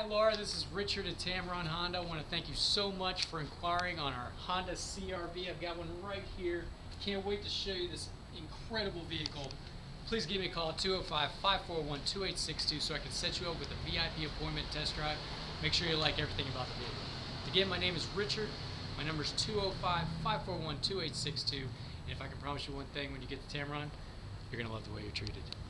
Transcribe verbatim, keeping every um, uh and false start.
Laura, this is Richard at Tameron Honda. I want to thank you so much for inquiring on our Honda C R V. I've got one right here. Can't wait to show you this incredible vehicle. Please give me a call at two oh five, five four one, two eight six two so I can set you up with a V I P appointment test drive. Make sure you like everything about the vehicle. Again, my name is Richard. My number is two oh five, five four one, two eight six two. And if I can promise you one thing, when you get to Tameron, you're going to love the way you're treated.